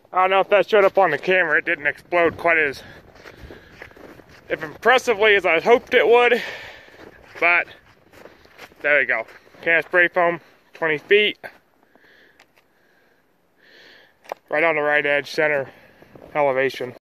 I don't know if that showed up on the camera. It didn't explode quite as impressively as I hoped it would, but there we go. Can spray foam, 20 feet, right on the right edge, center elevation.